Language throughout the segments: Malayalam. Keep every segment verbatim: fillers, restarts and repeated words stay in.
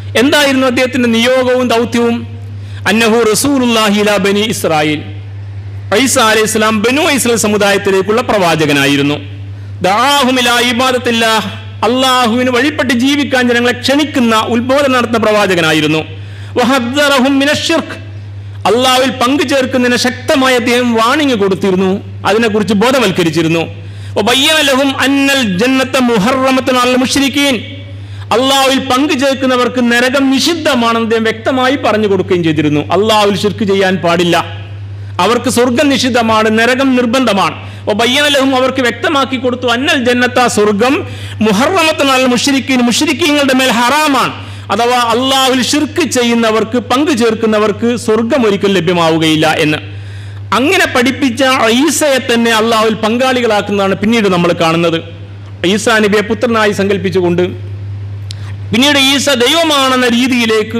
എന്തായിരുന്നു അദ്ദേഹത്തിന്റെ നിയോഗവും ദൗത്യവും? അന്നഹു റസൂലുള്ളാഹി ഇലാ ബനി ഇസ്രായേൽ, ഈസ അലൈഹിസ്സലാം ബനു ഇസ്രായേൽ സമുദായത്തിലേക്കുള്ള പ്രവാചകനായിരുന്നു. ദഅാഹും ഇലാ ഇബാദത്തില്ലാഹ്, അള്ളാഹുവിന് വഴിപ്പെട്ട് ജീവിക്കാൻ ജനങ്ങളെ ക്ഷണിക്കുന്ന ഉത്ബോധനം നടത്തുന്ന പ്രവാചകനായിരുന്നു. വഹദ്ദറഹും മിനശ്ശിർക്ക്, അള്ളാഹുവിൽ പങ്കു ചേർക്കുന്നതിന് ശക്തമായ അദ്ദേഹം വാണിംഗ് കൊടുത്തിരുന്നു, അതിനെക്കുറിച്ച് ബോധവൽക്കരിച്ചിരുന്നു. വബയ്യന ലഹും അന്നൽ ജന്നത മുഹറമത്തുൻ അലൽ മുശ്രിക്കീൻ, അള്ളാഹുവിൽ പങ്കു ചേർക്കുന്നവർക്ക് നരകം നിഷിദ്ധമാണെന്ന് അദ്ദേഹം വ്യക്തമായി പറഞ്ഞു കൊടുക്കുകയും ചെയ്തിരുന്നു. അള്ളാഹുവിൽ ശിർക്ക് ചെയ്യാൻ പാടില്ല, അവർക്ക് സ്വർഗം നിഷിദ്ധമാണ്, നരകം നിർബന്ധമാണ്. വബയ്യന ലഹും, അവർക്ക് വ്യക്തമാക്കി കൊടുത്തു, അന്നൽ ജന്നത, സ്വർഗം, മുഹറമത്തുൻ അലൽ മുശ്രിക്കീൻ, മുശ്രിക്കീങ്ങളുടെ മേൽ ഹറാമാണ്. അഥവാ അള്ളാഹുവിൽ ശിർക്ക് ചെയ്യുന്നവർക്ക്, പങ്കു ചേർക്കുന്നവർക്ക് സ്വർഗം ഒരിക്കലും ലഭ്യമാവുകയില്ല എന്ന്. അങ്ങനെ പഠിപ്പിച്ച ഈസയെ തന്നെ അള്ളാഹുവിൽ പങ്കാളികളാക്കുന്നതാണ് പിന്നീട് നമ്മൾ കാണുന്നത്. ഈസാ നബിയെ പുത്രനായി സങ്കല്പിച്ചുകൊണ്ട് പിന്നീട് ഈസ ദൈവമാണെന്ന രീതിയിലേക്ക്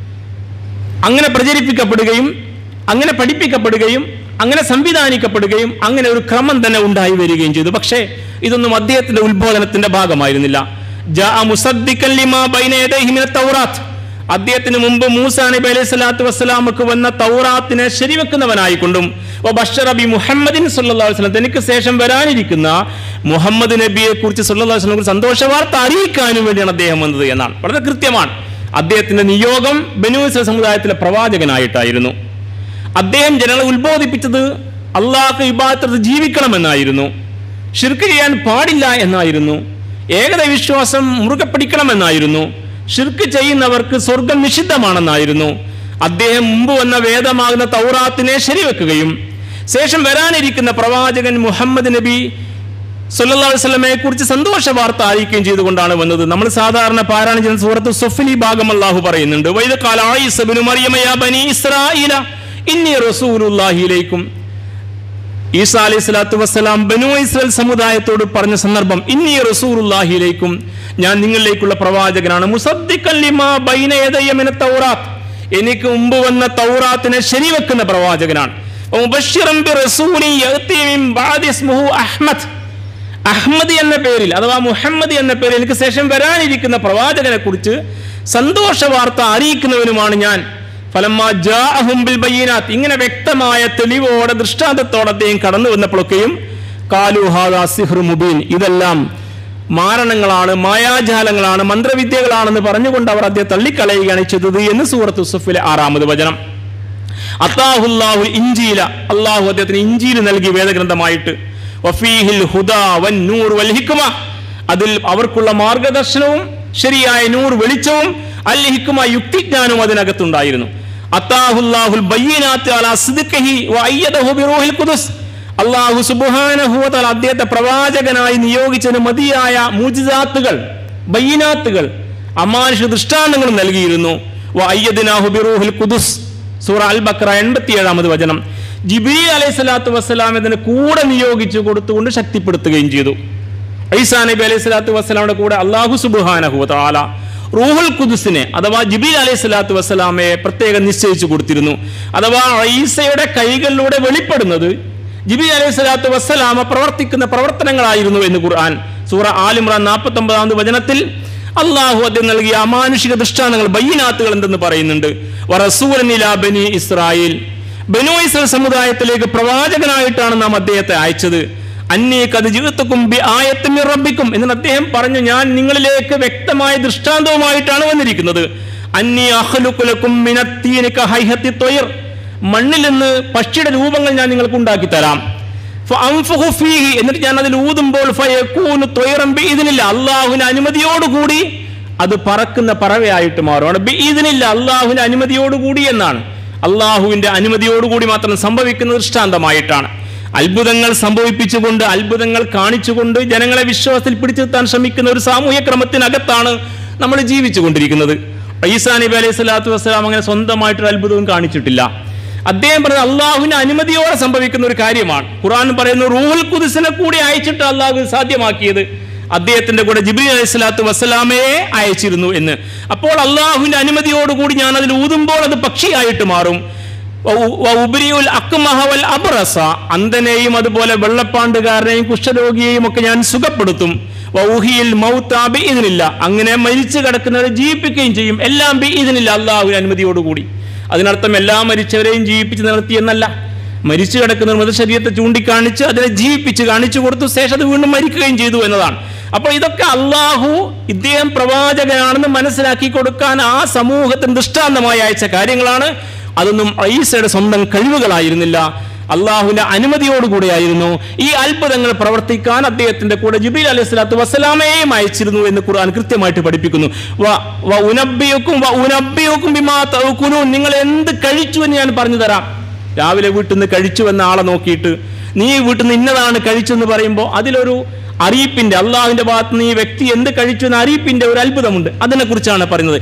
അങ്ങനെ പ്രചരിപ്പിക്കപ്പെടുകയും അങ്ങനെ പഠിപ്പിക്കപ്പെടുകയും അങ്ങനെ സംവിധാനിക്കപ്പെടുകയും അങ്ങനെ ഒരു ക്രമം തന്നെ ഉണ്ടായി വരികയും ചെയ്തു. പക്ഷേ ഇതൊന്നും അദ്ദേഹത്തിന്റെ ഉത്ബോധനത്തിന്റെ ഭാഗമായിരുന്നില്ല. ജാഅ മുസദ്ദിഖൻ ലിമാ ബൈന യദൈഹി മിനത് തൗറാത്ത്, അദ്ദേഹത്തിന് മുമ്പ് മൂസാ നബി അലൈഹി സ്വലാത്തു വസ്സലാമക്ക് വന്ന തൗറാത്തിനെ ശരിവെക്കുന്നവനായിക്കൊണ്ടും വബശ്ശറ ബി മുഹമ്മദിൻ സ്വല്ലല്ലാഹു അലൈഹി വസല്ലം, തനിക്ക് ശേഷം വരാനിരിക്കുന്ന മുഹമ്മദ് നബിയെ കുറിച്ച് സ്വല്ലല്ലാഹു അലൈഹി വസല്ലം സന്തോഷ വാർത്ത അറിയിക്കാനും വേണ്ടിയാണ് അദ്ദേഹം വന്നത് എന്നാണ്. വളരെ കൃത്യമാണ്. അദ്ദേഹത്തിന്റെ നിയോഗം ബനൂ ഇസ്രായേൽ സമുദായത്തിലെ പ്രവാചകനായിട്ടായിരുന്നു. അദ്ദേഹം ജനങ്ങളെ ഉത്ബോധിപ്പിച്ചത് അള്ളാഹ്ക്ക് ഇബാദത്ത് ജീവിക്കണമെന്നായിരുന്നു, ശിർക്ക് ചെയ്യാൻ പാടില്ല എന്നായിരുന്നു, ഏകദൈവ വിശ്വാസം മുറുകെ പിടിക്കണമെന്നായിരുന്നു, ശിർക്ക് ചെയ്യുന്നവർക്ക് സ്വർഗം നിഷിദ്ധമാണെന്നായിരുന്നു. അദ്ദേഹം മുമ്പ് വന്ന വേദമാകുന്ന തൗറാത്തിനെ ശരിവെക്കുകയും ശേഷം വരാനിരിക്കുന്ന പ്രവാചകൻ മുഹമ്മദ് നബി സല്ലല്ലാഹു അലൈഹി വസല്ലമയെ കുറിച്ച് സന്തോഷ വാർത്ത അറിയിക്കുകയും ചെയ്തുകൊണ്ടാണ് വന്നത്. നമ്മൾ സാധാരണ പാരായണം ചെയ്യുന്ന സൂറത്ത് സുഫ്ലി ഭാഗം അല്ലാഹു പറയുന്നുണ്ട്, വൈദ ഖാല ഈസ ഇബ്നു മറിയമ യാ ബനി ഇസ്രായീല ഇന്നി റസൂലുള്ളാഹി ഇലൈക്കും. ഈസാ അലൈഹി സ്വലാത്തു വസ്സലാം ബനൂ ഇസ്രായേൽ സമുദായത്തോട് പറഞ്ഞ സന്ദർഭം, ഇന്നി റസൂലുള്ളാഹി ഇലൈക്കും, ഞാൻ നിങ്ങളിലേക്കുള്ള പ്രവാചകനാണ്. മുസദ്ദിഖൻ ലിമാ ബൈന യദയ്യ മിനത് തൗറാത്ത്, എനിക്ക് മുമ്പ് വന്ന തൗറാത്തിനെ ശരിവെക്കുന്ന പ്രവാചകനാണ്. മുബശ്ശിറൻ ബിറസൂലി യഅതി മിൻ ബഅദി ഇസ്മുഹു അഹ്മദ്, അഹ്മദ് എന്ന പേരിൽ അഥവാ മുഹമ്മദ് എന്ന പേരിൽ എനിക്ക് ശേഷം വരാനിരിക്കുന്ന പ്രവാചകനെ കുറിച്ച് സന്തോഷ വാർത്ത അറിയിക്കുന്നവനുമാണ് ഞാൻ. ഫലമ്മാ ജാഅഹും ബിൽ ബയ്യിനാത്ത്, ഇങ്ങനെ വ്യക്തമായ തെളിവോടെ ദൃഷ്ടാന്തത്തോടെ അദ്ദേഹം കടന്നു വന്നപ്പോഴൊക്കെയും ഖാലു ഹാദാ സിഹ്റു മുബീൻ, ഇതെല്ലാം മാരണങ്ങളാണ്, മായാജാലങ്ങളാണ്, മന്ത്രവിദ്യകളാണെന്ന് പറഞ്ഞുകൊണ്ട് അവർ അദ്ദേഹം തള്ളിക്കളയുകയാണ് ചെയ്തത് എന്ന് സൂറത്ത് യൂസുഫിലെ ആറാമത് വചനം. അത്താഹുല്ലാഹു ഇൻജീല, അള്ളാഹു അദ്ദേഹത്തിന് ഇൻജീൽ നൽകി വേദഗ്രന്ഥമായിട്ട്. വഫീഹിൽ ഹുദാ വന്നൂർ വൽ ഹിക്മ, അതിൽ അവർക്കുള്ള മാർഗദർശനവും ശരിയായ നൂർ വെളിച്ചവും അൽ ഹിക്മ യുക്തിജ്ഞാനവും അതിനകത്തുണ്ടായിരുന്നു. അത്താഹുല്ലാഹുൽ ബയ്യിനാത്ത് അലാ സിദ്ഖിഹി വഅയ്യദഹു ബിറൂഹിൽ ഖുദുസ്, അല്ലാഹു സുബ്ഹാനഹു വ തആല അദ്ദേഹത്തെ പ്രവാചകനായി നിയോഗിച്ചതിന് മതിയായ മുഅ്ജിസാത്തുകൾ, ബയ്യിനാത്തുകൾ, അമാനുഷ ദൃഷ്ടാന്തങ്ങൾ നൽകിയിരുന്നു. വഅയ്യദ്നാഹു ബിറൂഹിൽ ഖുദുസ്, സൂറ അൽ ബഖറ എൺപത്തിയേഴാമത് വചനം. ജിബ്രീൽ അലൈഹി സ്വലാത്തു വസ്സലാം ഇതിന് കൂടെ നിയോഗിച്ചു കൊടുത്തുകൊണ്ട് ശക്തിപ്പെടുത്തുകയും ചെയ്തു. ഈസാ നബി അലൈഹി സ്വലാത്തു വസ്സലാമിന്റെ കൂടെ അല്ലാഹു സുബ്ഹാനഹു വ തആല റൂഹുൽ ഖുദുസിനെ അഥവാ ജിബ്രീൽ അലൈഹി സ്വലാത്തു വസ്സലാമയെ പ്രത്യേകം നിശ്ചയിച്ചു കൊടുത്തിരുന്നു. അഥവാ ഈസയുടെ കൈകളിലൂടെ വെളിപ്പെടുന്നത് ജിബ്രീൽ അലൈഹി സ്വലാത്തു വസ്സലാമ പ്രവർത്തിക്കുന്ന പ്രവർത്തനങ്ങളായിരുന്നു എന്ന് ഖുർആൻ സൂറ ആൽ ഇംറാൻ നാൽപ്പത്തി ഒമ്പതാമത് വചനത്തിൽ അള്ളാഹു അദ്ദേഹം നൽകിയ അമാനുഷിക ദൃഷ്ടാന്തങ്ങൾ, ബയ്യിനാത്തുകൾ എന്തെന്ന് പറയുന്നുണ്ട്. വറസൂലൻ ഇലാ ബനി ഇസ്രായേൽ, ബനൂ ഇസ്രായേൽ സമുദായത്തിലേക്ക് പ്രവാചകനായിട്ടാണ് നാം അദ്ദേഹത്തെ അയച്ചത്. അന്നീ ഖദ് ജിഅ്തുകും ബിആയത്തിൻ മിർ റബ്ബിക്കും, എന്ന് അദ്ദേഹം പറഞ്ഞു, ഞാൻ നിങ്ങളിലേക്ക് വ്യക്തമായ ദൃഷ്ടാന്തവുമായിട്ടാണ് വന്നിരിക്കുന്നത്. അന്നീ അഖ്ലുഖു ലക്കും മിനത്തീനി കഹൈഹത്തി ത്വയ്ർ, മണ്ണിൽ നിന്ന് പക്ഷിയുടെ രൂപങ്ങൾ ഞാൻ നിങ്ങൾക്ക് ഉണ്ടാക്കി തരാം. ഫഅൻഫുഖു ഫീഹി, എന്നിട്ട് ഞാൻ അതിൽ ഊതുമ്പോൾ ഫയകൂനു ത്വയ്റൻ ബിഇദ്നില്ല, അല്ലാഹുവിന്റെ അനുമതിയോടുകൂടി അത് പറക്കുന്ന പറവയായിട്ട് മാറും. ബിഇദ്നില്ല, അല്ലാഹുവിന്റെ അനുമതിയോടുകൂടി എന്നാണ്. അള്ളാഹുവിന്റെ അനുമതിയോടുകൂടി മാത്രം സംഭവിക്കുന്ന ദൃഷ്ടാന്തമായിട്ടാണ്. അത്ഭുതങ്ങൾ സംഭവിപ്പിച്ചുകൊണ്ട്, അത്ഭുതങ്ങൾ കാണിച്ചുകൊണ്ട് ജനങ്ങളെ വിശ്വാസത്തിൽ പിടിച്ചെത്താൻ ശ്രമിക്കുന്ന ഒരു സാമൂഹ്യ ക്രമത്തിനകത്താണ് നമ്മൾ ജീവിച്ചു കൊണ്ടിരിക്കുന്നത്. ഈസാ നബി അലൈഹി സ്വലാത്തു വസ്സലാം അങ്ങനെ സ്വന്തമായിട്ടൊരു അത്ഭുതവും കാണിച്ചിട്ടില്ല. അദ്ദേഹം പറഞ്ഞത് അള്ളാഹുവിന്റെ അനുമതിയോടെ സംഭവിക്കുന്ന ഒരു കാര്യമാണ്. ഖുർആൻ പറയുന്നു, റൂഹുൽ ഖുദ്സിനെ കൂടി അയച്ചിട്ട് അള്ളാഹു സാധ്യമാക്കിയത് അദ്ദേഹത്തിന്റെ കൂടെ ജിബ്രീൽ അലൈഹി സ്വലാത്തു വസ്സലാമയെ അയച്ചിരുന്നു എന്ന്. അപ്പോൾ അള്ളാഹുവിന്റെ അനുമതിയോടുകൂടി ഞാൻ അതിൽ ഊതുമ്പോൾ അത് പക്ഷിയായിട്ട് മാറും. അബ്റസ, അന്ധനെയും അതുപോലെ വെള്ളപ്പാണ്ടുകാരനെയും കുഷ്ഠരോഗിയെയും ഒക്കെ ഞാൻ സുഖപ്പെടുത്തും. വൗഹിയിൽ മൗതാ ബിഇദ്നില്ല, അങ്ങനെ മരിച്ചു കിടക്കുന്നവരെ ജീവിപ്പിക്കുകയും ചെയ്യും. എല്ലാം ബിഇദ്നില്ല, അള്ളാഹുവിന്റെ അനുമതിയോടുകൂടി. അതിനർത്ഥം എല്ലാ മരിച്ചവരെയും ജീവിപ്പിച്ച് നിർത്തി എന്നല്ല. മരിച്ചു കിടക്കുന്ന മൃതശരീരത്തെ ചൂണ്ടിക്കാണിച്ച് അതിനെ ജീവിപ്പിച്ച് കാണിച്ചു കൊടുത്തു, ശേഷം അത് വീണ്ടും മരിക്കുകയും ചെയ്തു എന്നതാണ്. അപ്പോൾ ഇതൊക്കെ അള്ളാഹു ഇദ്ദേഹം പ്രവാചകനാണെന്ന് മനസ്സിലാക്കി കൊടുക്കാൻ ആ സമൂഹത്തിന് ദൃഷ്ടാന്തമായി അയച്ച കാര്യങ്ങളാണ്. അതൊന്നും ഈസയുടെ സ്വന്തം കഴിവുകളായിരുന്നില്ല, അള്ളാഹുവിന്റെ അനുമതിയോടുകൂടിയായിരുന്നു. ഈ അത്ഭുതങ്ങൾ പ്രവർത്തിക്കാൻ അദ്ദേഹത്തിന്റെ കൂടെ ജിബ്രീൽ അലൈഹി സ്വലാത്തു വസ്സലാമയെയും അയച്ചിരുന്നു എന്ന് ഖുർആൻ കൃത്യമായിട്ട് പഠിപ്പിക്കുന്നു. നിങ്ങൾ എന്ത് കഴിച്ചു എന്ന് ഞാൻ പറഞ്ഞു തരാം. രാവിലെ വീട്ടിൽ നിന്ന് കഴിച്ചു എന്ന ആളെ നോക്കിയിട്ട് നീ വീട്ടിൽ നിന്ന് ഇന്നതാണ് കഴിച്ചെന്ന് പറയുമ്പോൾ അതിലൊരു അറിയിപ്പിന്റെ, അള്ളാഹുവിന്റെ ഭാഗത്ത് നിന്ന് ഈ വ്യക്തി എന്ത് കഴിച്ചു എന്ന അറിയിപ്പിന്റെ ഒരു അത്ഭുതമുണ്ട്. അതിനെ കുറിച്ചാണ് പറയുന്നത്.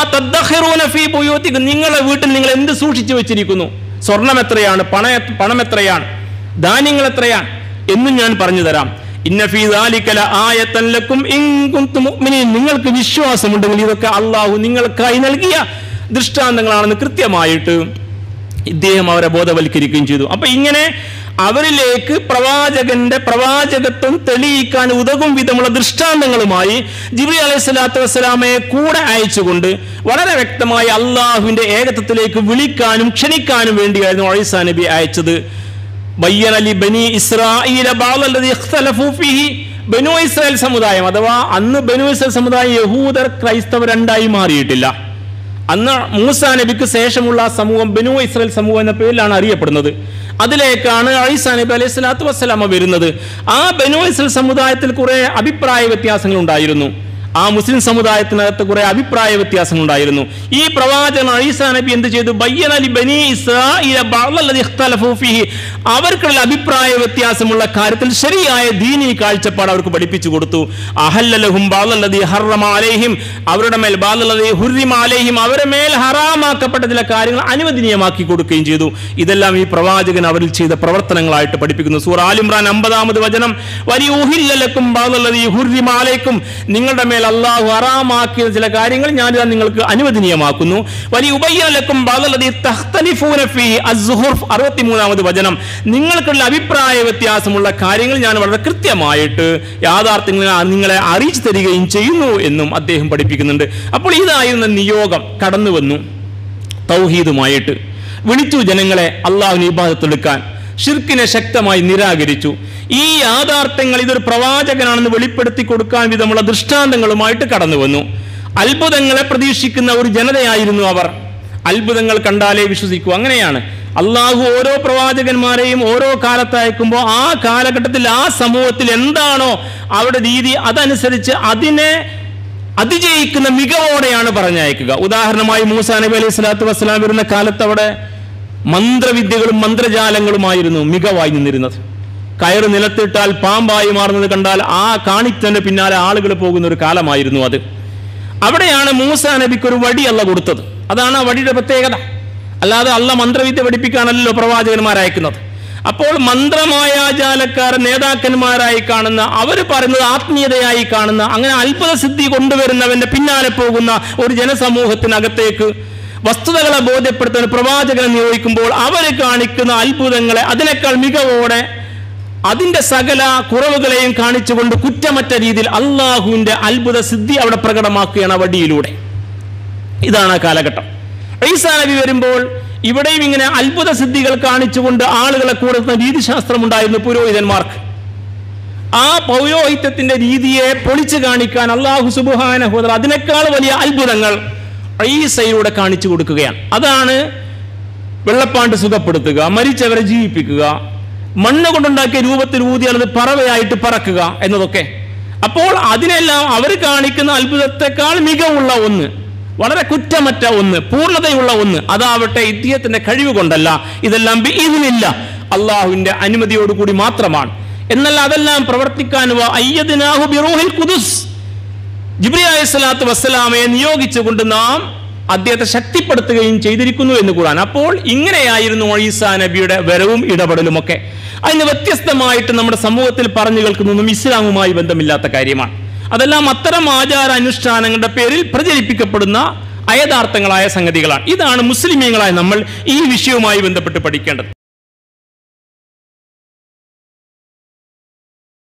നിങ്ങളെ വീട്ടിൽ നിങ്ങൾ എന്ത് സൂക്ഷിച്ചു വെച്ചിരിക്കുന്നു, സ്വർണം എത്രയാണ്, പണ പണം എത്രയാണ്, ധാന്യങ്ങൾ എത്രയാണ് എന്നും ഞാൻ പറഞ്ഞു തരാം. ഇന്ന ഫീ ദാലിക ലആയതൻ ലക്കും ഇൻ കുൻതും മുഅ്മിനീൻ, നിങ്ങൾക്ക് വിശ്വാസമുണ്ടെങ്കിൽ ഇതൊക്കെ അള്ളാഹു നിങ്ങൾക്കായി നൽകിയ ദൃഷ്ടാന്തങ്ങളാണെന്ന് കൃത്യമായിട്ട് ഇദ്ദേഹം അവരെ ബോധവൽക്കരിക്കുകയും ചെയ്തു. അപ്പൊ ഇങ്ങനെ അവരിലേക്ക് പ്രവാചകന്റെ പ്രവാചകത്വം തെളിയിക്കാൻ ഉതകും വിധമുള്ള ദൃഷ്ടാന്തങ്ങളുമായി ജിബ്രീൽ അലൈഹി സ്വലാത്തു വസ്സലാമയെ കൂടെ അയച്ചുകൊണ്ട് വളരെ വ്യക്തമായി അള്ളാഹുവിന്റെ ഏകത്വത്തിലേക്ക് വിളിക്കാനും ക്ഷണിക്കാനും വേണ്ടിയായിരുന്നു ഈസാ നബി അയച്ചത്. ബയ്യന ലി ബനി ഇസ്രായീല ബഅദല്ലദീ ഇഖ്തലഫൂ ഫീഹി, ബനൂ ഇസ്രായേൽ സമുദായം അഥവാ അന്ന് ബനൂ ഇസ്രായേൽ സമുദായം യഹൂദർ ക്രൈസ്തവർ രണ്ടായി മാറിയിട്ടില്ല. അന്ന് മൂസാ നബിക്ക് ശേഷമുള്ള സമൂഹം ബനൂ ഇസ്രായേൽ സമൂഹം എന്ന പേരിലാണ് അറിയപ്പെടുന്നത്. അതിലേക്കാണ് ഈസാ നബി അലൈഹി സ്വലാത്തു വസ്സലാമ വരുന്നത്. ആ ബനൂ ഇസ്രായേൽ സമുദായത്തിൽ കുറെ അഭിപ്രായ വ്യത്യാസങ്ങൾ ഉണ്ടായിരുന്നു. ആ മുസ്ലിം സമുദായത്തിനകത്ത് കുറെ അഭിപ്രായ വ്യത്യാസങ്ങൾ ഉണ്ടായിരുന്നു. ഈ പ്രവാചകൻ ഈസാ നബി എന്ത് ചെയ്തു? ബയ്യന ലി ബനി ഇസ്രായീല ബഅദല്ലദീ ഇഖ്തലഫൂ ഫീഹി, അവർക്കുള്ള അഭിപ്രായ വ്യത്യാസമുള്ള കാര്യത്തിൽ ശരിയായ ദീനീ കാഴ്ചപ്പാട് അവർക്ക് പഠിപ്പിച്ചു കൊടുത്തു. അഹല്ല ലഹും ബഅദല്ലദീ ഹറമ അലൈഹിം, അവരുടെ മേൽ ബഅദല്ലദീ ഹുർരിമ അലൈഹിം, അവരുടെ മേൽ ഹറാമാക്കപ്പെട്ട ചില കാര്യങ്ങൾ അനുവദനീയമാക്കി കൊടുക്കുകയും ചെയ്തു. ഇതെല്ലാം ഈ പ്രവാചകൻ അവരിൽ ചെയ്ത പ്രവർത്തനങ്ങളായിട്ട് പഠിപ്പിക്കുന്നു. സൂറ ആൽ ഇംറാൻ അമ്പതാമത് വചനം, വലിയുഹില്ല ലക്കും ബഅദല്ലദീ ഹുർരിമ അലൈക്കും, നിങ്ങളുടെ മേൽ അള്ളാഹു ഹറാമാക്കിയ ചില കാര്യങ്ങൾ ഞാനിതാ നിങ്ങൾക്ക് അനുവദനീയമാക്കുന്നു. വലിയ ഉബയ്യലക്കും ബഅദല്ലദീ തഖ്തലിഫൂന ഫീഹി അസ്സുഹുർഫ് അറുപത്തിമൂന്നാമത് വചനം, നിങ്ങൾക്കുള്ള അഭിപ്രായ വ്യത്യാസമുള്ള കാര്യങ്ങൾ ഞാൻ വളരെ കൃത്യമായിട്ട് യാഥാർത്ഥ്യങ്ങൾ നിങ്ങളെ അറിയിച്ചു തരികയും ചെയ്യുന്നു എന്നും അദ്ദേഹം പഠിപ്പിക്കുന്നുണ്ട്. അപ്പോൾ ഇതായിരുന്ന നിയോഗം കടന്നു വന്നു. തൗഹീദുമായിട്ട് വിളിച്ചു ജനങ്ങളെ അള്ളാഹുവിനെ ഇബാദത്തെടുക്കാൻ, ഷിർക്കിനെ ശക്തമായി നിരാകരിച്ചു. ഈ യാഥാർത്ഥ്യങ്ങൾ ഇതൊരു പ്രവാചകനാണെന്ന് വെളിപ്പെടുത്തി കൊടുക്കാൻ വിധമുള്ള ദൃഷ്ടാന്തങ്ങളുമായിട്ട് കടന്നു വന്നു. അത്ഭുതങ്ങളെ പ്രതീക്ഷിക്കുന്ന ഒരു ജനതയായിരുന്നു അവർ. അത്ഭുതങ്ങൾ കണ്ടാലേ വിശ്വസിക്കൂ. അങ്ങനെയാണ് അള്ളാഹു ഓരോ പ്രവാചകന്മാരെയും ഓരോ കാലത്ത് അയക്കുമ്പോൾ ആ കാലഘട്ടത്തിൽ ആ സമൂഹത്തിൽ എന്താണോ അവരുടെ രീതി അതനുസരിച്ച് അതിനെ അതിജയിക്കുന്ന മികവോടെയാണ് പറഞ്ഞയക്കുക. ഉദാഹരണമായി മൂസാ നബി അലൈഹി സ്വലാത്തു വസ്സലാം വരുന്ന കാലത്ത് അവിടെ മന്ത്രവിദ്യകളും മന്ത്രജാലങ്ങളുമായിരുന്നു മികവായി നിന്നിരുന്നത്. കയറ് നിലത്തിട്ടാൽ പാമ്പായി മാറുന്നത് കണ്ടാൽ ആ കാണിച്ചതിന്റെ പിന്നാലെ ആളുകൾ പോകുന്ന ഒരു കാലമായിരുന്നു അത്. അവിടെയാണ് മൂസാ നബിക്ക് ഒരു വടി അല്ല കൊടുത്തത്. അതാണ് ആ വടിയുടെ പ്രത്യേകത. അല്ലാതെ അല്ല മന്ത്രവിദ്യ പഠിപ്പിക്കാനല്ലോ പ്രവാചകന്മാരയക്കുന്നത്. അപ്പോൾ മന്ത്രമായാജാലക്കാർ നേതാക്കന്മാരായി കാണുന്ന, അവർ പറയുന്നത് ആത്മീയതയായി കാണുന്ന, അങ്ങനെ അത്ഭുത സിദ്ധി കൊണ്ടുവരുന്നവന്റെ പിന്നാലെ പോകുന്ന ഒരു ജനസമൂഹത്തിനകത്തേക്ക് വസ്തുതകളെ ബോധ്യപ്പെടുത്താൻ പ്രവാചകനെ നിയോഗിക്കുമ്പോൾ അവർ കാണിക്കുന്ന അത്ഭുതങ്ങളെ അതിനേക്കാൾ മികവോടെ അതിന്റെ സകല കുറവുകളെയും കാണിച്ചുകൊണ്ട് കുറ്റമറ്റ രീതിയിൽ അള്ളാഹുവിന്റെ അത്ഭുത സിദ്ധി അവിടെ പ്രകടമാക്കുകയാണ് വടിയിലൂടെ. ഇതാണ് ആ കാലഘട്ടം. ഈസാ നബി വരുമ്പോൾ ഇവിടെയും ഇങ്ങനെ അത്ഭുത സിദ്ധികൾ കാണിച്ചുകൊണ്ട് ആളുകളെ കൂടുന്ന രീതിശാസ്ത്രം ഉണ്ടായിരുന്നു പുരോഹിതന്മാർക്ക്. ആ പൗരോഹിത്യത്തിന്റെ രീതിയെ പൊളിച്ചു കാണിക്കാൻ അള്ളാഹു സുബ്ഹാനഹു വ തആല അതിനേക്കാൾ വലിയ അത്ഭുതങ്ങൾ ഈസയിലൂടെ കാണിച്ചു കൊടുക്കുകയാണ്. അതാണ് വെള്ളപ്പാണ്ട് സുഖപ്പെടുത്തുക, മരിച്ചവരെ ജീവിപ്പിക്കുക, മണ്ണ് കൊണ്ടുണ്ടാക്കിയ രൂപത്തിൽ ഊതിയാൽ അത് പറവയായിട്ട് പറക്കുക എന്നതൊക്കെ. അപ്പോൾ അതിനെല്ലാം അവർ കാണിക്കുന്ന അത്ഭുതത്തെക്കാൾ മികവുള്ള ഒന്ന്, വളരെ കുറ്റമറ്റ ഒന്ന്, പൂർണ്ണതയുള്ള ഒന്ന്, അതാവട്ടെ ഇദ്ദേഹത്തിന്റെ കഴിവ് കൊണ്ടല്ല, ഇതെല്ലാം ബിഇദ്നില്ല, അള്ളാഹുവിന്റെ അനുമതിയോടുകൂടി മാത്രമാണ്. എന്നല്ല അതെല്ലാം പ്രവർത്തിക്കാൻ അയ്യദ്നാഹു ബിറൂഹിൽ ഖുദുസ്, ജിബ്രീൽ അലൈഹിസ്സലാത്തു വസ്സലാമയെ നിയോഗിച്ചുകൊണ്ട് നാം അദ്ദേഹത്തെ ശക്തിപ്പെടുത്തുകയും ചെയ്തിരിക്കുന്നു എന്ന് ഖുർആൻ. അപ്പോൾ ഇങ്ങനെയായിരുന്നു ഈസാ നബിയുടെ വരവും ഇടപെടലും ഒക്കെ. അതിന് വ്യത്യസ്തമായിട്ട് നമ്മുടെ സമൂഹത്തിൽ പറഞ്ഞു കേൾക്കുന്നതൊന്നും ഇസ്ലാമുമായി ബന്ധമില്ലാത്ത കാര്യമാണ്. അതെല്ലാം അത്തരം ആചാര അനുഷ്ഠാനങ്ങളുടെ പേരിൽ പ്രചരിപ്പിക്കപ്പെടുന്ന അയഥാർത്ഥങ്ങളായ സംഗതികളാണ്. ഇതാണ് മുസ്ലിമീങ്ങളായ നമ്മൾ ഈ വിഷയവുമായി ബന്ധപ്പെട്ട് പഠിക്കേണ്ടത്.